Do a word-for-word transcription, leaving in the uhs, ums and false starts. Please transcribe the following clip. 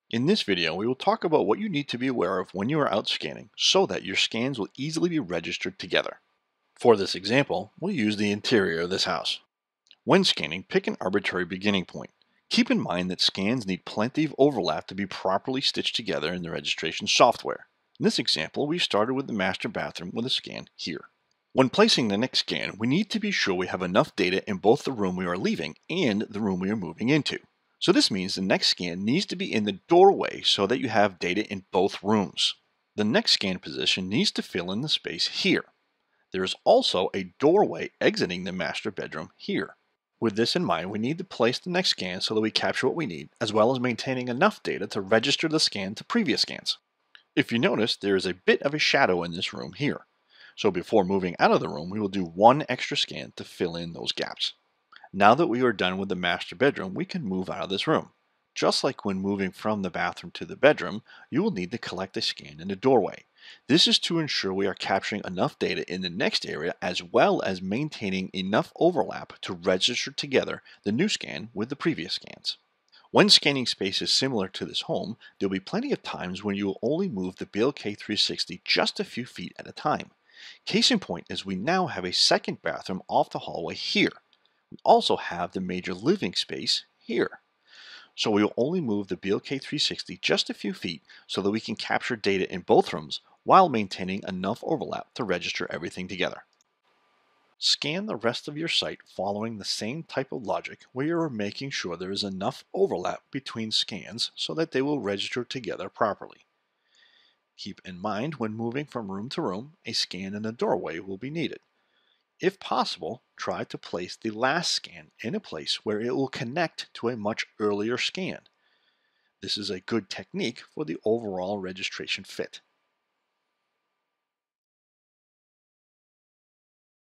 In this video, we will talk about what you need to be aware of when you are out scanning so that your scans will easily be registered together. For this example, we'll use the interior of this house. When scanning, pick an arbitrary beginning point. Keep in mind that scans need plenty of overlap to be properly stitched together in the registration software. In this example, we started with the master bathroom with a scan here. When placing the next scan, we need to be sure we have enough data in both the room we are leaving and the room we are moving into. So this means the next scan needs to be in the doorway so that you have data in both rooms. The next scan position needs to fill in the space here. There is also a doorway exiting the master bedroom here. With this in mind, we need to place the next scan so that we capture what we need, as well as maintaining enough data to register the scan to previous scans. If you notice, there is a bit of a shadow in this room here. So before moving out of the room, we will do one extra scan to fill in those gaps. Now that we are done with the master bedroom, we can move out of this room. Just like when moving from the bathroom to the bedroom, you will need to collect a scan in the doorway. This is to ensure we are capturing enough data in the next area as well as maintaining enough overlap to register together the new scan with the previous scans. When scanning spaces similar to this home, there will be plenty of times when you will only move the B L K three sixty just a few feet at a time. Case in point is we now have a second bathroom off the hallway here. We also have the major living space here. So we will only move the B L K three sixty just a few feet so that we can capture data in both rooms while maintaining enough overlap to register everything together. Scan the rest of your site following the same type of logic where you are making sure there is enough overlap between scans so that they will register together properly. Keep in mind when moving from room to room, a scan in the doorway will be needed. If possible, try to place the last scan in a place where it will connect to a much earlier scan. This is a good technique for the overall registration fit.